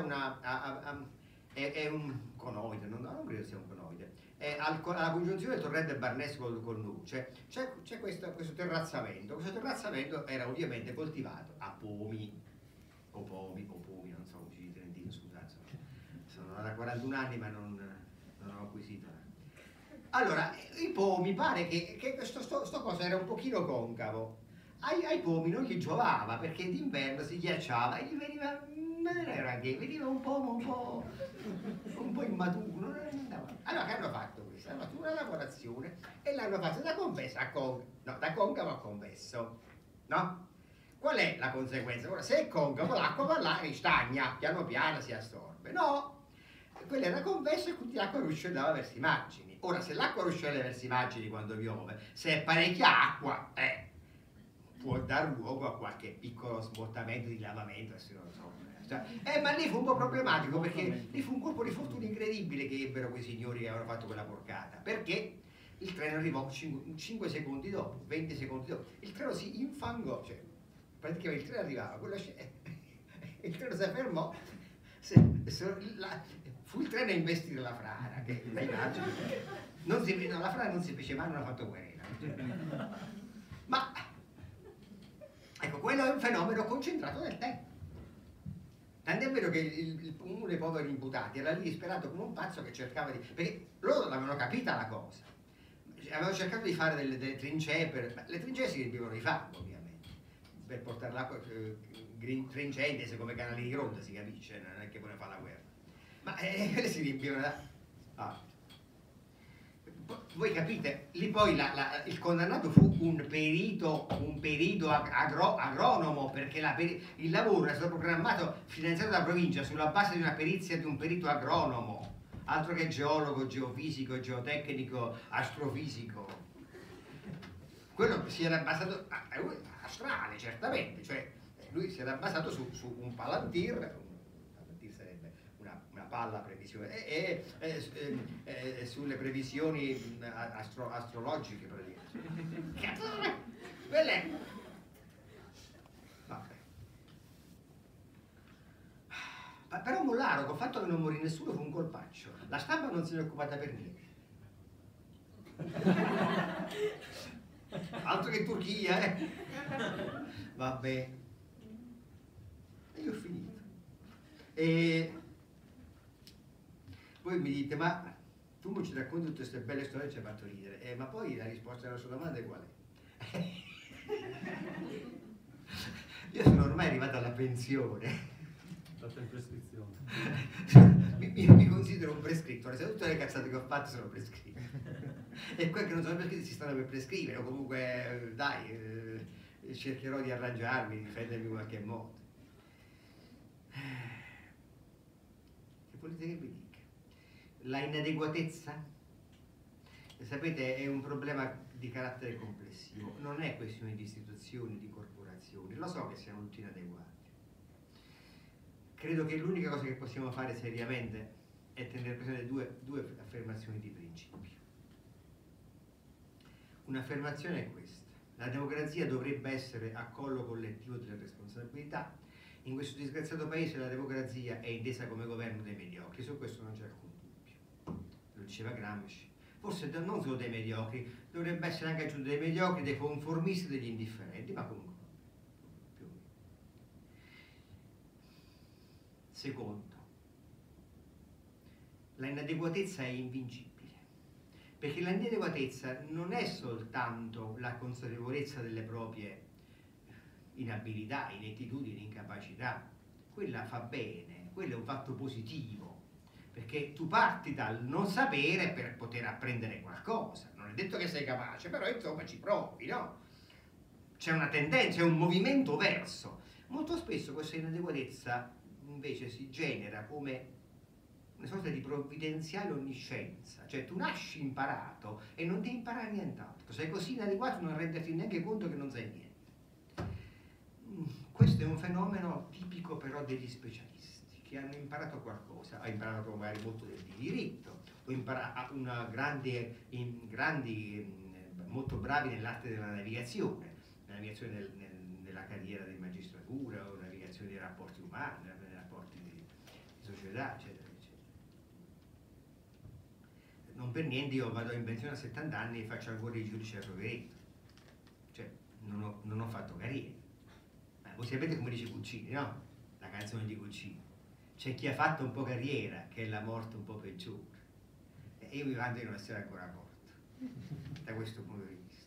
un conoide, non credo sia un conoide, alla congiunzione del torrente Barnese col Nuce c'è questo terrazzamento. Questo terrazzamento era ovviamente coltivato a pomi, o pomi, non so come si dice in trentino, scusate, sono da 41 anni ma non ho acquisito. Allora, i pomi, pare che sto cosa era un pochino concavo. Ai pomi non gli giovava perché d'inverno si ghiacciava e gli veniva, non era che veniva un po' immaturo, non andava. Allora che hanno fatto questo? Hanno fatto una lavorazione e l'hanno fatta da convesso da concavo a convesso, no? Qual è la conseguenza? Ora, se è concavo l'acqua va là e ristagna, piano piano si assorbe, no? Quello era convesso e quindi l'acqua ruscellava verso i margini. Ora, se l'acqua ruscella verso i margini quando piove, se è parecchia acqua, può dar luogo a qualche piccolo smottamento di lavamento, se non so. Ma lì fu un po' problematico perché lì fu un colpo di fortuna incredibile che ebbero quei signori che avevano fatto quella porcata, perché il treno arrivò 5 secondi dopo, 20 secondi dopo, il treno si infangò, cioè praticamente il treno arrivava, il treno si fermò, fu il treno a investire la frana, che la frana non si fece mai, non ha fatto querela. Ma ecco, quello è un fenomeno concentrato nel tempo. Tant'è vero che uno dei poveri imputati era lì disperato come un pazzo che cercava di... perché loro l'avevano capita la cosa. Avevano cercato di fare delle trincee le trincee si riempivano di fango, ovviamente. Per portare l'acqua trincee intese come canali di gronda, si capisce, non è che poi ne fa la guerra. Ma si riempivano da... Voi capite, lì poi il condannato fu un perito agronomo, perché il lavoro è stato programmato, finanziato dalla provincia sulla base di una perizia di un perito agronomo, altro che geologo, geofisico, geotecnico, astrofisico. Quello si era basato, astrale certamente, cioè lui si era basato su un palantir sarebbe una palla previsione e sulle previsioni astrologiche praticamente. Quelle... Vabbè. Però Mollaro, col fatto che non morì nessuno, fu un colpaccio. La stampa non se ne è occupata per niente. Altro che Turchia, Vabbè. E io ho finito. E voi mi dite, ma tu ci racconti tutte queste belle storie e ci hai fatto ridere, ma poi la risposta alla sua domanda è qual è? Io sono ormai arrivato alla pensione. Fatto in prescrizione. Mi considero un prescrittore, se tutte le cazzate che ho fatto sono prescritte. E quelle che non sono prescritte si stanno per prescrivere, o comunque, dai, cercherò di arrangiarmi, di difendermi in qualche modo. Che volete che vi dica? La inadeguatezza, sapete, è un problema di carattere complessivo, non è questione di istituzioni, di corporazioni, lo so che siamo tutti inadeguati. Credo che l'unica cosa che possiamo fare seriamente è tenere presente due affermazioni di principio. Un'affermazione è questa: la democrazia dovrebbe essere accollo collettivo delle responsabilità. In questo disgraziato paese la democrazia è intesa come governo dei mediocri, su questo non c'è alcun dubbio. Lo diceva Gramsci. Forse non solo dei mediocri, dovrebbe essere anche aggiunto dei mediocri, dei conformisti, degli indifferenti, ma comunque più o meno. Secondo, la inadeguatezza è invincibile, perché la inadeguatezza non è soltanto la consapevolezza delle proprie inabilità, inettitudini, incapacità. Quella fa bene, quello è un fatto positivo, perché tu parti dal non sapere per poter apprendere qualcosa. Non è detto che sei capace, però insomma ci provi, no? C'è una tendenza, c'è un movimento verso. Molto spesso questa inadeguatezza invece si genera come una sorta di provvidenziale onniscienza, cioè tu nasci imparato e non devi imparare nient'altro, sei così inadeguato da non renderti neanche conto che non sai niente. Questo è un fenomeno tipico però degli specialisti, che hanno imparato qualcosa, ha imparato magari molto del diritto, o imparato molto bravi nell'arte della navigazione, nella carriera di magistratura, o navigazione dei rapporti umani, dei rapporti di società, eccetera, eccetera. Non per niente io vado in pensione a 70 anni e faccio ancora il giudice a progredito, cioè non ho fatto carriera. Voi sapete come dice Guccini, no? La canzone di Guccini. C'è chi ha fatto un po' carriera, che è la morte un po' peggiore. E io mi vanto di non essere ancora morto, da questo punto di vista.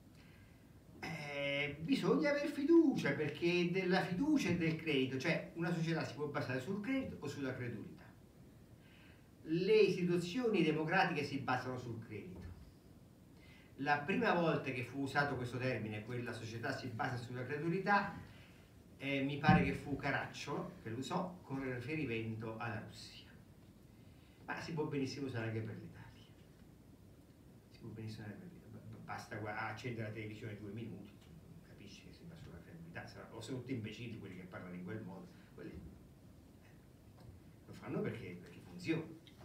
Bisogna aver fiducia, perché della fiducia e del credito, cioè una società si può basare sul credito o sulla credulità. Le istituzioni democratiche si basano sul credito. La prima volta che fu usato questo termine, quella società si basa sulla credulità, mi pare che fu Caracciolo che lo usò con riferimento alla Russia, ma si può benissimo usare anche per l'Italia. Si può benissimo usare per l'Italia. Basta accendere la televisione 2 minuti, capisci che si basa sulla credulità. O sono tutti imbecilli quelli che parlano in quel modo, quelli lo fanno perché funziona.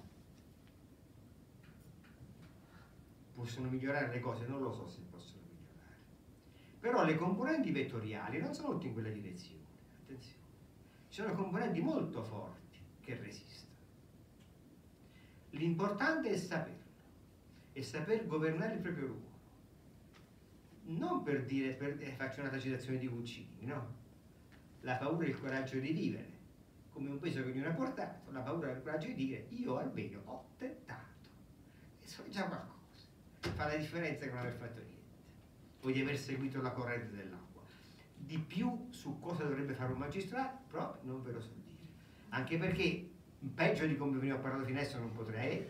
Possono migliorare le cose? Non lo so se possono migliorare. Però le componenti vettoriali non sono tutte in quella direzione. Attenzione. Ci sono componenti molto forti che resistono. L'importante è saperlo e saper governare il proprio ruolo. Non per dire, faccio una citazione di Guccini, no? La paura e il coraggio di vivere, come un peso che ognuno ha portato, la paura e il coraggio di dire io almeno ho tentato. E so già qualcosa. Fa la differenza che non aver fatto niente o di aver seguito la corrente dell'acqua. Di più su cosa dovrebbe fare un magistrato proprio non ve lo so dire, anche perché peggio di come veniva parlato fino adesso non potrei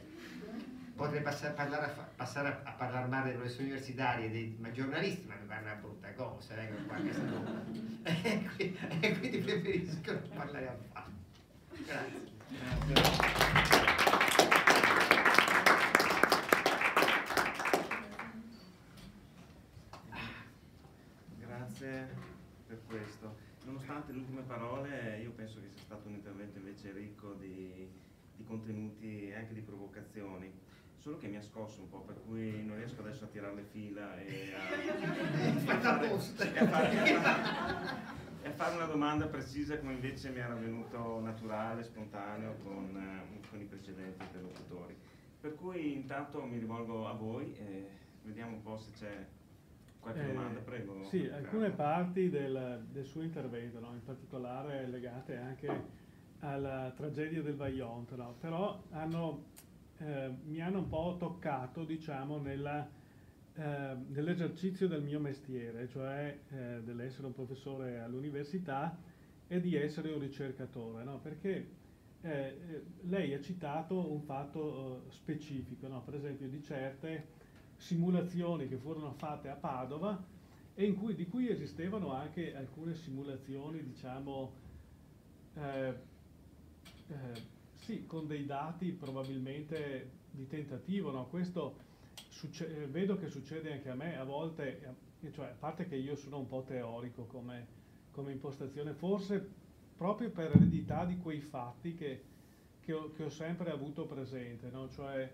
passare a parlare male dei professori universitari e dei giornalisti, ma mi pare una brutta cosa, con qualche e quindi preferisco non parlare affatto. Grazie. Grazie per questo. Nonostante le ultime parole, io penso che sia stato un intervento invece ricco di contenuti e anche di provocazioni, solo che mi ha scosso un po', per cui non riesco adesso a tirare le fila e a fare una domanda precisa come invece mi era venuto naturale, spontaneo con i precedenti interlocutori. Per cui intanto mi rivolgo a voi e vediamo un po' se c'è qualche domanda, prego. Sì, alcune parti del suo intervento, no? In particolare legate anche alla tragedia del Vajont, no? Però mi hanno un po' toccato, diciamo, nell'esercizio del mio mestiere, cioè dell'essere un professore all'università e di essere un ricercatore, no? Perché lei ha citato un fatto specifico, no? Per esempio di certe simulazioni che furono fatte a Padova e di cui esistevano anche alcune simulazioni, diciamo, sì, con dei dati probabilmente di tentativo, no? Questo vedo che succede anche a me a volte, cioè, a parte che io sono un po' teorico come impostazione, forse proprio per eredità di quei fatti che che ho sempre avuto presente, no? Cioè,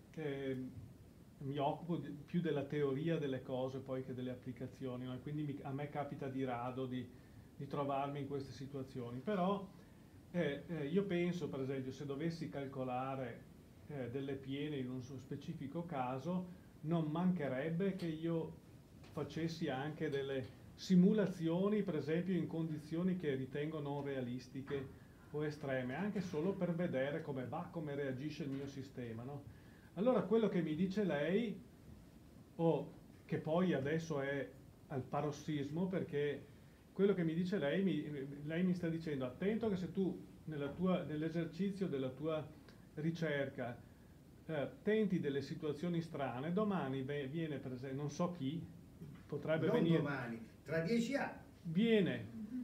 mi occupo più della teoria delle cose poi che delle applicazioni, no? Quindi a me capita di rado di trovarmi in queste situazioni, però io penso, per esempio, se dovessi calcolare delle piene in un specifico caso, non mancherebbe che io facessi anche delle simulazioni, per esempio, in condizioni che ritengo non realistiche o estreme, anche solo per vedere come va, come reagisce il mio sistema, no? Allora quello che mi dice lei, o che poi adesso è al parossismo, perché quello che mi dice lei mi sta dicendo attento che se tu nell'esercizio della tua ricerca tenti delle situazioni strane, domani viene per esempio, non so chi, potrebbe non venire... domani, tra 10 anni. Viene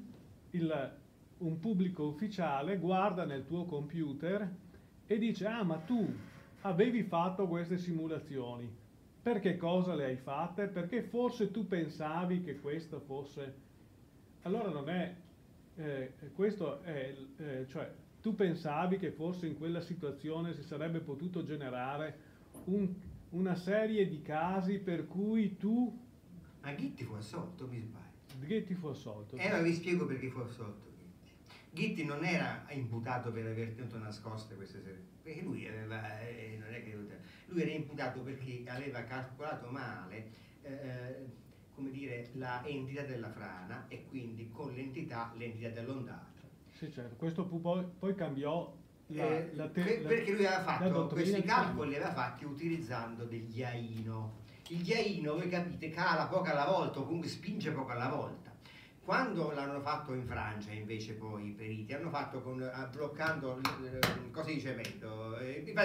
un pubblico ufficiale, guarda nel tuo computer e dice ah ma tu avevi fatto queste simulazioni, per che cosa le hai fatte? Perché forse tu pensavi che questo fosse... Allora non è... questo è... cioè tu pensavi che forse in quella situazione si sarebbe potuto generare una serie di casi per cui tu... Ma Gitti fu assolto, mi sbaglio. Gitti fu assolto. Ma vi spiego perché fu assolto Gitti. Gitti non era imputato per aver tenuto nascoste queste serie, perché lui aveva, non è che lui era imputato perché aveva calcolato male, come dire, l'entità della frana e quindi con l'entità dell'ondata. Sì, certo. Questo poi cambiò perché lui aveva fatto questi calcoli, li aveva fatti utilizzando del ghiaino. Il ghiaino, voi capite, cala poco alla volta o comunque spinge poco alla volta. Quando l'hanno fatto in Francia, invece, poi i periti hanno fatto bloccando cose di cemento,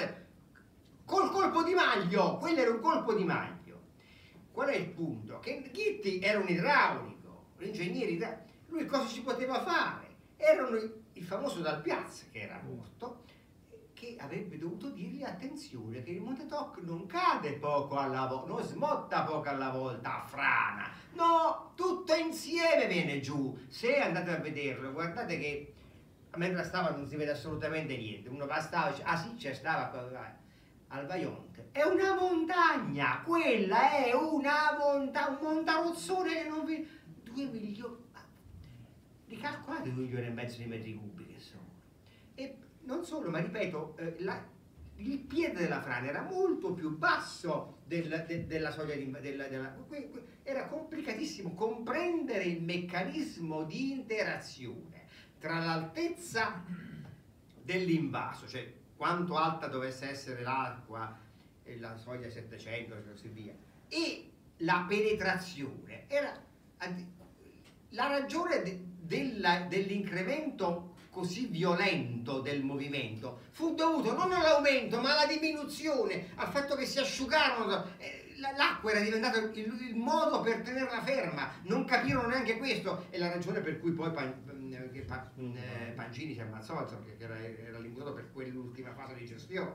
col colpo di maglio. Quello era un colpo di maglio. Qual è il punto? Che Gitti era un idraulico, un ingegnere idraulico. Lui cosa ci poteva fare? Erano il famoso Dal Piazza, che era morto, che avrebbe dovuto dirgli attenzione che il Montetoc non cade poco alla volta, non smotta poco alla volta a frana, no, tutto insieme viene giù. Se andate a vederlo, guardate che mentre stava non si vede assolutamente niente, uno bastava e dice, ah sì, c'è stava al Vajont, è una montagna, quella è una montagna, un montarozzone che non vi... 2 milioni, ricalcolate 2 milioni e mezzo di metri cubi che sono. E non solo, ma ripeto, il piede della frana era molto più basso della soglia era complicatissimo comprendere il meccanismo di interazione tra l'altezza dell'invaso, cioè quanto alta dovesse essere l'acqua, e la soglia 700 e così via, e la penetrazione. Era la ragione dell'incremento così violento del movimento fu dovuto non all'aumento ma alla diminuzione, al fatto che si asciugarono, l'acqua era diventato il modo per tenerla ferma, non capirono neanche questo, e la ragione per cui poi Pangini si ammazzò, perché era l'imputato per quell'ultima fase di gestione.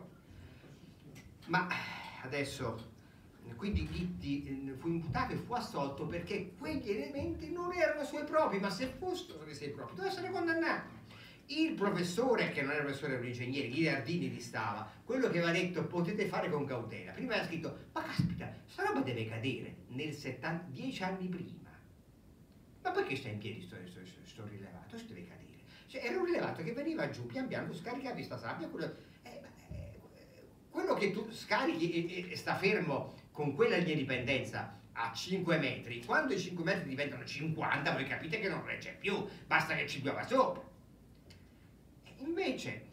Ma adesso quindi Gitti fu imputato e fu assolto perché quegli elementi non erano suoi propri, ma se fossero dei suoi propri doveva essere condannato. Il professore, che non era professore, era un ingegnere, Ghirardini di Stava, quello che aveva detto potete fare con cautela, prima aveva scritto ma caspita, sta roba deve cadere nel 10 anni prima, ma perché sta in piedi sto rilevato? Si deve cadere, cioè era un rilevato che veniva giù pian piano, tu scaricavi sta sabbia, quello che tu scarichi e sta fermo con quella linea di dipendenza a 5 metri, quando i 5 metri diventano 50 voi capite che non regge più, basta che ci piova sopra. Invece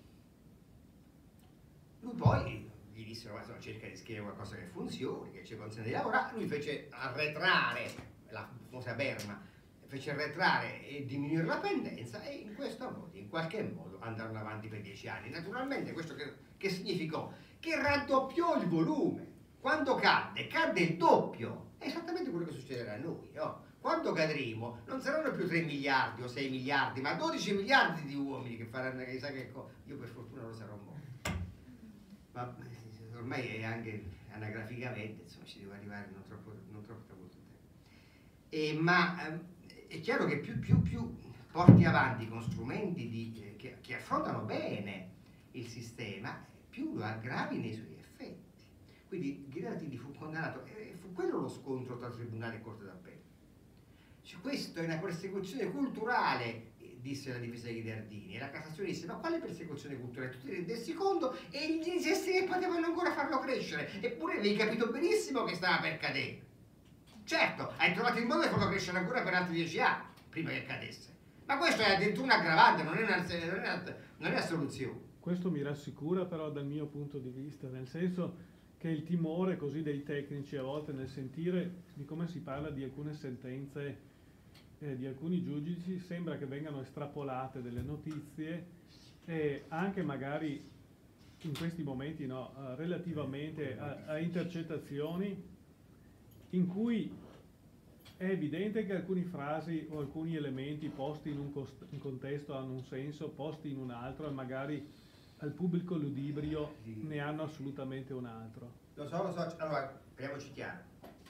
lui poi gli dissero cerca di scrivere qualcosa che funzioni, che ci consente di lavorare. Lui fece arretrare la famosa berma, fece arretrare e diminuire la pendenza, e in questo modo, in qualche modo, andarono avanti per 10 anni. Naturalmente questo che significò? Che raddoppiò il volume. Quando cadde il doppio. È esattamente quello che succederà a noi, no? Quando cadremo non saranno più 3 miliardi o 6 miliardi, ma 12 miliardi di uomini che faranno chissà che cosa. Io per fortuna lo sarò morto. Ma ormai è anche anagraficamente, insomma, ci devo arrivare non troppo molto tempo. Ma è chiaro che più porti avanti con strumenti che affrontano bene il sistema, più lo aggravi nei suoi effetti. Quindi Ghilardi fu condannato, e fu quello lo scontro tra tribunale e corte d'appello. Cioè, questo è una persecuzione culturale, disse la difesa di Ghidardini, e la Cassazione disse: ma quale persecuzione culturale? Tu ti rendessi conto e gli dicesti che potevano ancora farlo crescere, eppure avevi capito benissimo che stava per cadere. Certo, hai trovato il modo di farlo crescere ancora per altri 10 anni prima che cadesse, ma questo è addirittura un aggravante, non è una soluzione. Questo mi rassicura però dal mio punto di vista, nel senso che il timore così dei tecnici a volte nel sentire di come si parla di alcune sentenze di alcuni giudici sembra che vengano estrapolate delle notizie e anche magari in questi momenti relativamente a intercettazioni in cui è evidente che alcune frasi o alcuni elementi posti in un contesto hanno un senso, posti in un altro e magari al pubblico ludibrio ne hanno assolutamente un altro. Lo so, allora, parliamoci chiaro.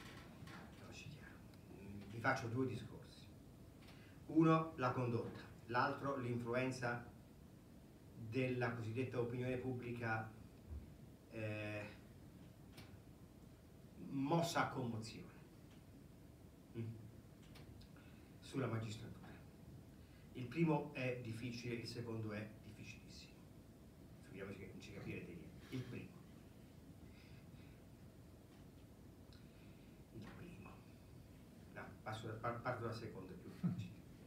Vi faccio due discorsi. Uno, la condotta, l'altro, l'influenza della cosiddetta opinione pubblica mossa a commozione sulla magistratura. Il primo è difficile, il secondo è difficilissimo. Figuriamoci che non ci capirete niente. Il primo. No, parto dal secondo, è più facile.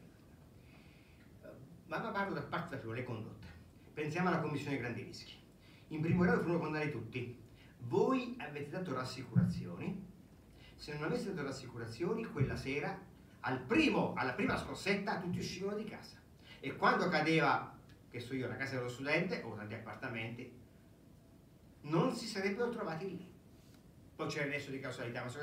Ma parlo da parte da prima, le condotte. Pensiamo alla commissione grandi rischi. In primo grado furono condannati tutti. Voi avete dato rassicurazioni. Se non aveste dato rassicurazioni, quella sera, alla prima scossetta, tutti uscivano di casa. E quando cadeva, che so io, la casa dello studente o tanti appartamenti, non si sarebbero trovati lì. Poi c'era il nesso di causalità, ma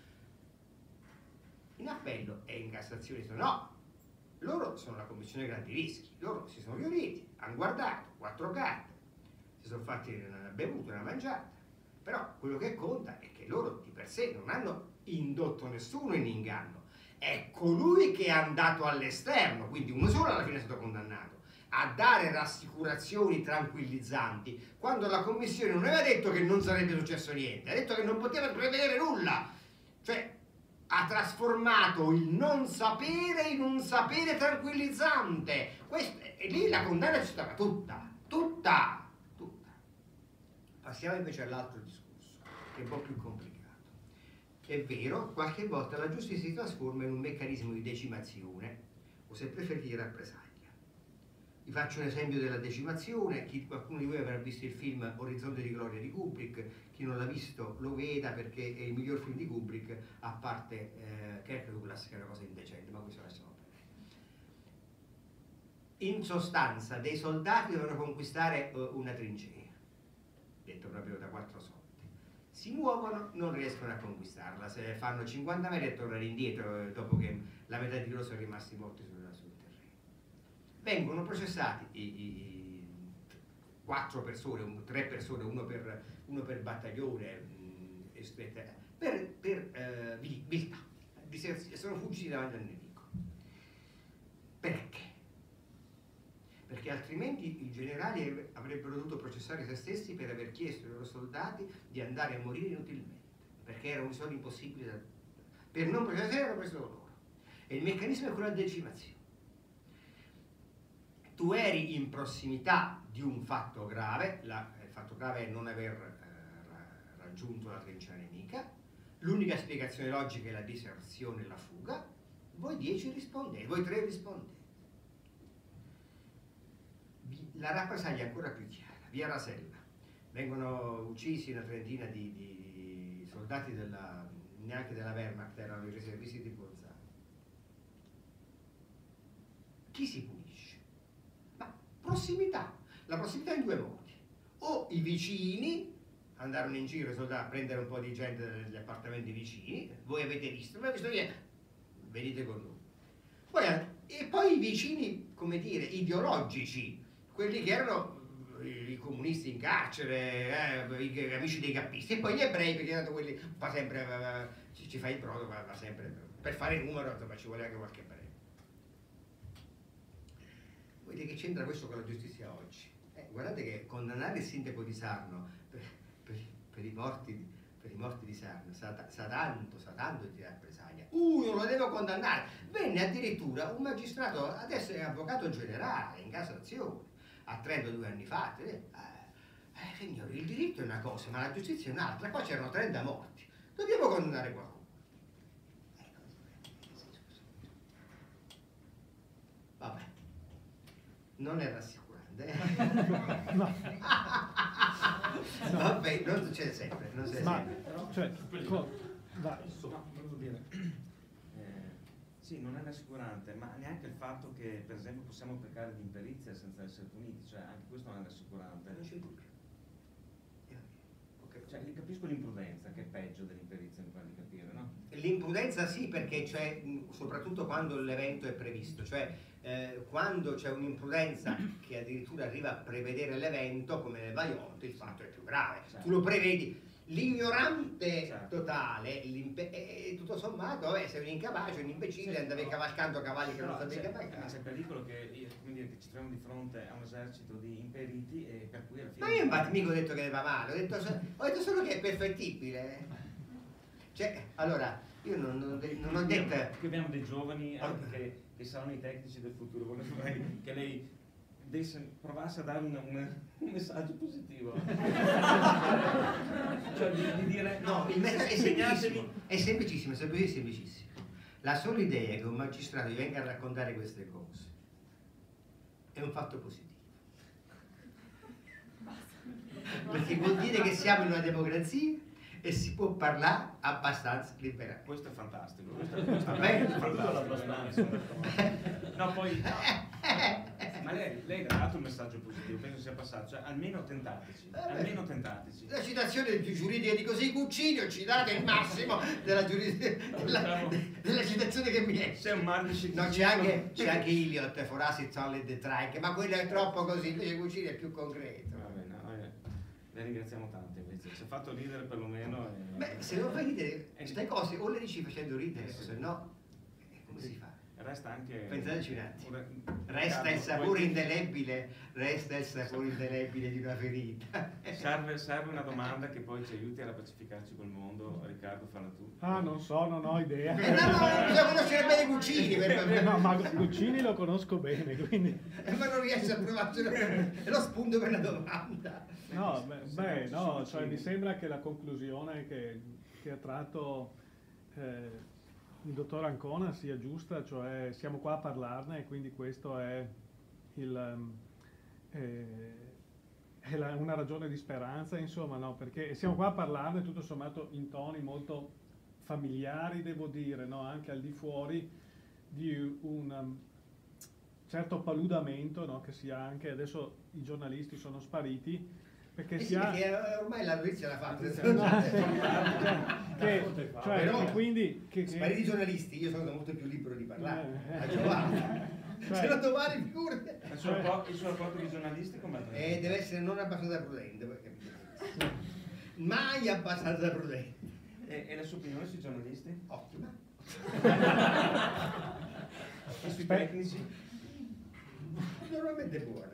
in appello e in Cassazione dicono no. Loro sono la commissione grandi rischi, loro si sono riuniti, hanno guardato 4 carte, si sono fatti una bevuta, una mangiata, però quello che conta è che loro di per sé non hanno indotto nessuno in inganno, è colui che è andato all'esterno, quindi uno solo alla fine è stato condannato, a dare rassicurazioni tranquillizzanti, quando la commissione non aveva detto che non sarebbe successo niente, ha detto che non poteva prevedere nulla, cioè ha trasformato il non sapere in un sapere tranquillizzante. E lì la condanna c'è stata tutta. Passiamo invece all'altro discorso, che è un po' più complicato. È vero, qualche volta la giustizia si trasforma in un meccanismo di decimazione, o se preferite di rappresaglia. Vi faccio un esempio della decimazione. Qualcuno di voi avrà visto il film Orizzonte di gloria di Kubrick, chi non l'ha visto lo veda perché è il miglior film di Kubrick, a parte Kirk Douglas, che è una cosa indecente, ma questo lasciamo perdere. In sostanza, dei soldati dovevano conquistare una trincea, detto proprio da 4 soldi. Si muovono, non riescono a conquistarla, se fanno 50 metri e tornano indietro dopo che la metà di loro sono rimasti morti sul terreno. Vengono processati i 4 persone, 3 persone, uno per battaglione, per viltà, sono fuggiti davanti al nemico. Perché? Perché altrimenti i generali avrebbero dovuto processare se stessi per aver chiesto ai loro soldati di andare a morire inutilmente, perché era un risolto impossibile per non processare, erano preso loro. E il meccanismo è quello della decimazione. Tu eri in prossimità di un fatto grave, il fatto grave è non aver raggiunto la trincea nemica, l'unica spiegazione logica è la diserzione e la fuga, voi 10 rispondete, voi 3 rispondete. La rappresaglia è ancora più chiara. Via Rasella vengono uccisi una trentina di soldati neanche della Wehrmacht, erano i riservisti di Bolzano. Chi si punisce? Ma prossimità. La prossimità in 2 modi. O i vicini andarono in giro a prendere un po' di gente negli appartamenti vicini, voi avete visto niente, venite con noi. E poi i vicini, come dire, ideologici, quelli che erano i comunisti in carcere, gli amici dei cappisti, e poi gli ebrei, perché tanto quelli fa sempre, ci fa il brodo, va sempre, per fare il numero, insomma, ci vuole anche qualche ebreo. Vedete che c'entra questo con la giustizia oggi? Guardate che condannare il sindaco di Sarno per i morti di Sarno sa tanto di rappresaglia. Non lo devo condannare. Venne addirittura un magistrato, adesso è avvocato generale in Cassazione, a 32 anni fa. Signori, il diritto è una cosa, ma la giustizia è un'altra. Qua c'erano 30 morti. Dobbiamo condannare qualcuno. Vabbè, non è rassicurante. Vabbè, non succede sempre, non succede sempre. Cioè, volevo dire, sì, non è rassicurante, ma neanche il fatto che, per esempio, possiamo peccare di imperizia senza essere puniti, cioè anche questo non è rassicurante. Non c'è dubbio. Cioè, capisco l'imprudenza, che è peggio dell'imperizia, mi pare di capire, no? L'imprudenza sì, perché c'è, soprattutto quando l'evento è previsto, cioè quando c'è un'imprudenza che addirittura arriva a prevedere l'evento, come nel Vajont, il fatto è più grave. Certo. Tu lo prevedi, l'ignorante Certo. totale, tutto sommato, sei un incapace, un imbecille, andavi cavalcando cavalli che non sapevi cavalcare. C'è il pericolo che, come dire, che ci troviamo di fronte a un esercito di imperiti e per cui alla fine... Ma io infatti mica ho detto che va male, ho detto solo che è perfettibile. Cioè, allora, io non ho detto... Qui abbiamo dei giovani anche che saranno i tecnici del futuro, vorrei che lei provasse a dare un messaggio positivo. Cioè di dire... No, il messaggio è semplicissimo, semplicissimo. La sola idea che un magistrato gli venga a raccontare queste cose è un fatto positivo. Perché vuol dire che siamo in una democrazia e si può parlare abbastanza liberamente. Questo è fantastico. Questo Va bene? è fantastico. No, poi... Ma lei ha dato un messaggio positivo, penso sia passato, cioè almeno tentateci, almeno tentateci. La citazione giuridica di così Guccini ho citato il massimo della citazione che mi esce. C'è un mar di No, c'è anche Eliot, Forasi, Solid e Trike, ma quello è troppo così, invece Guccini è più concreto. Va bene, le ringraziamo tanto invece, ci ha fatto ridere perlomeno. Beh, se non fai ridere, queste cose o le dici facendo ridere, o se no, come si fa? Resta anche... Pensateci un attimo. Resta il sapore indelebile di una ferita. Serve una domanda che poi ci aiuti a pacificarci col mondo. Riccardo, falla tu. non so, non ho idea. No, bisogna conoscere bene Guccini. No, ma Guccini lo conosco bene, quindi... Ma non riesce a trovarcelo. È lo spunto per la domanda. No, no, cioè mi sembra che la conclusione che ha tratto il dottor Ancona sia giusta, cioè siamo qua a parlarne e quindi questo è una ragione di speranza, insomma, no? Perché siamo qua a parlarne tutto sommato in toni molto familiari, devo dire, no? Anche al di fuori di un certo paludamento, no? Che si ha anche, adesso i giornalisti sono spariti, perché perché ormai la notizia l'ha fatta. Cioè, quindi spariti i giornalisti, io sono molto più libero di parlare. Se lo domani figurati. Il suo rapporto di giornalisti come deve essere non abbastanza prudente, mai abbastanza prudente. E la sua opinione sui giornalisti? Ottima. E sui tecnici? Normalmente buona.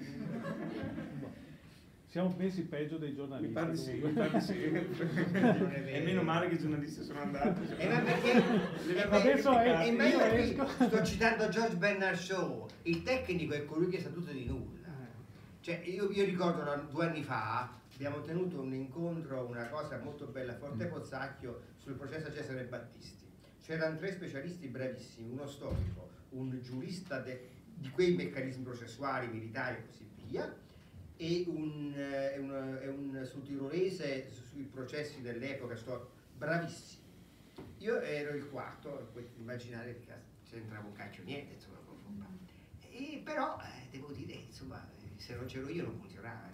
Siamo messi peggio dei giornalisti. Mi pare di sì. E meno male che i giornalisti sono andati. Ma perché? Adesso sto citando George Bernard Shaw. Il tecnico è colui che sa tutto di nulla. Cioè, io ricordo 2 anni fa abbiamo tenuto un incontro, una cosa molto bella a Forte Pozzacchio sul processo Cesare Battisti. C'erano 3 specialisti bravissimi, uno storico, un giurista di quei meccanismi processuali, militari e così via, e un sudtirolese sui processi dell'epoca, bravissimi. Io ero il quarto, puoi immaginare che c'entrava un cacchio niente, insomma, però devo dire, insomma, se non c'ero io non funzionava.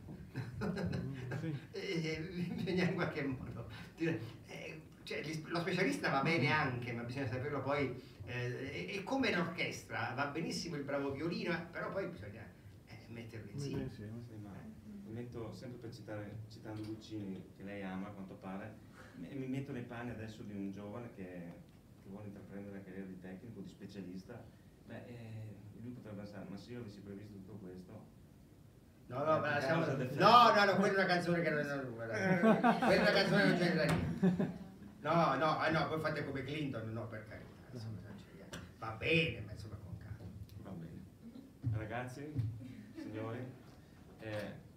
Bisogna in qualche modo dire, cioè, lo specialista va bene anche, ma bisogna saperlo poi, è come l'orchestra, va benissimo il bravo violino, però poi bisogna metterlo insieme. Mi metto sempre citando Guccini, che lei ama a quanto pare, mi metto nei panni adesso di un giovane che vuole intraprendere la carriera di tecnico, di specialista. Lui potrebbe pensare, ma se io avessi previsto tutto questo... No, no, ma lasciamo... causa d'effetto. no, quella è una canzone che non... quella è una canzone che non c'entra niente. No, voi fate come Clinton, no, per carità. Insomma, va bene, ma insomma con calma. Va bene. Ragazzi, signori,